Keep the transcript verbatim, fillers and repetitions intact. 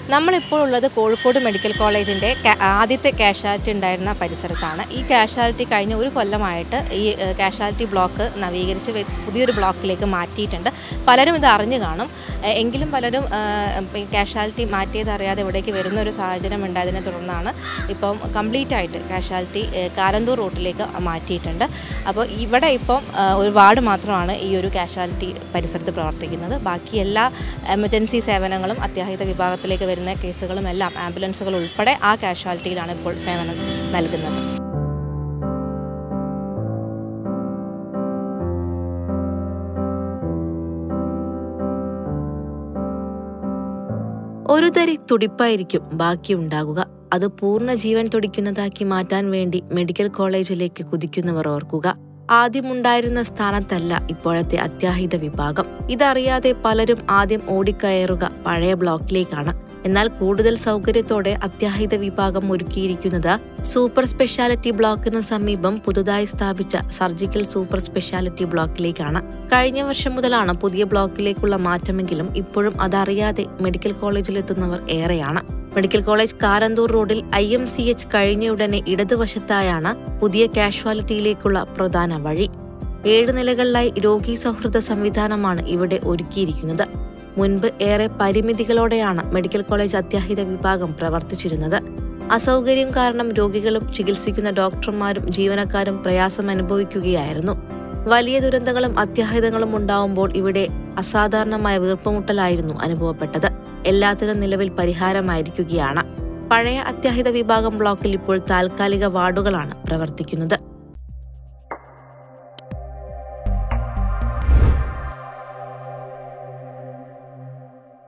നമ്മളിപ്പോൾ ഉള്ളത് കോഴിക്കോട് മെഡിക്കൽ കോളേജിൻ്റെ ആദ്യത്തെ കാഷ്വാലിറ്റി ഉണ്ടായിരുന്ന പരിസരത്താണ്. ഈ കാഷ്വാലിറ്റി കഴിഞ്ഞ ഒരു കൊല്ലമായിട്ട് ഈ കാഷ്വാലിറ്റി ബ്ലോക്ക് നവീകരിച്ച് പുതിയൊരു ബ്ലോക്കിലേക്ക് മാറ്റിയിട്ടുണ്ട്. പലരും ഇത് അറിഞ്ഞു കാണും. എങ്കിലും പലരും കാഷ്വാലിറ്റി മാറ്റിയത് അറിയാതെ ഇവിടേക്ക് വരുന്ന ഒരു സാഹചര്യം ഉണ്ടായതിനെ തുടർന്നാണ് ഇപ്പം കംപ്ലീറ്റ് ആയിട്ട് കാഷ്വാലിറ്റി കാരന്തൂർ റൂട്ടിലേക്ക് മാറ്റിയിട്ടുണ്ട്. അപ്പോൾ ഇവിടെ ഇപ്പം ഒരു വാർഡ് മാത്രമാണ് ഈ ഒരു കാഷ്വാലിറ്റി പരിസരത്ത് പ്രവർത്തിക്കുന്നത്. ബാക്കി എല്ലാ എമർജൻസി സേവനങ്ങളും അത്യാഹിത വിഭാഗത്തിലേക്ക് വരുന്ന കേസുകളുമെല്ലാം ആംബുലൻസുകൾ ഉൾപ്പെടെ ആ കാഷ്വാലിറ്റിയിലാണ് ഇപ്പോൾ സേവനം നൽകുന്നത്. ഒരു തരി തുടിപ്പായിരിക്കും ബാക്കിയുണ്ടാകുക. അത് പൂർണ്ണ ജീവൻ തുടിക്കുന്നതാക്കി മാറ്റാൻ വേണ്ടി മെഡിക്കൽ കോളേജിലേക്ക് കുതിക്കുന്നവർ ഓർക്കുക. ആദ്യമുണ്ടായിരുന്ന സ്ഥാനത്തല്ല ഇപ്പോഴത്തെ അത്യാഹിത വിഭാഗം. ഇതറിയാതെ പലരും ആദ്യം ഓടിക്കയറുക പഴയ ബ്ലോക്കിലേക്കാണ്. എന്നാൽ കൂടുതൽ സൗകര്യത്തോടെ അത്യാഹിത വിഭാഗം ഒരുക്കിയിരിക്കുന്നത് സൂപ്പർ സ്പെഷ്യാലിറ്റി ബ്ലോക്കിന് സമീപം പുതുതായി സ്ഥാപിച്ച സർജിക്കൽ സൂപ്പർ സ്പെഷ്യാലിറ്റി ബ്ലോക്കിലേക്കാണ്. കഴിഞ്ഞ വർഷം മുതലാണ് പുതിയ ബ്ലോക്കിലേക്കുള്ള മാറ്റമെങ്കിലും ഇപ്പോഴും അതറിയാതെ മെഡിക്കൽ കോളേജിലെത്തുന്നവർ ഏറെയാണ്. മെഡിക്കൽ കോളേജ് കാരന്തൂർ റോഡിൽ ഐ എം സി എച്ച് കഴിഞ്ഞയുടനെ ഇടതുവശത്തായാണ് പുതിയ കാഷ്വാലിറ്റിയിലേക്കുള്ള പ്രധാന വഴി. ഏഴ് നിലകളിലായി രോഗി സൗഹൃദ സംവിധാനമാണ് ഇവിടെ ഒരുക്കിയിരിക്കുന്നത്. മുൻപ് ഏറെ പരിമിതികളോടെയാണ് മെഡിക്കൽ കോളേജ് അത്യാഹിത വിഭാഗം പ്രവർത്തിച്ചിരുന്നത്. അസൗകര്യം കാരണം രോഗികളും ചികിത്സിക്കുന്ന ഡോക്ടർമാരും ജീവനക്കാരും പ്രയാസം അനുഭവിക്കുകയായിരുന്നു. വലിയ ദുരന്തങ്ങളും അത്യാഹിതങ്ങളും ഉണ്ടാവുമ്പോൾ ഇവിടെ അസാധാരണമായ വീർപ്പുമുട്ടലായിരുന്നു അനുഭവപ്പെട്ടത്. എല്ലാത്തിനും നിലവിൽ പരിഹാരമായിരിക്കുകയാണ്. പഴയ അത്യാഹിത വിഭാഗം ബ്ലോക്കിൽ ഇപ്പോൾ താൽക്കാലിക വാർഡുകളാണ് പ്രവർത്തിക്കുന്നത്.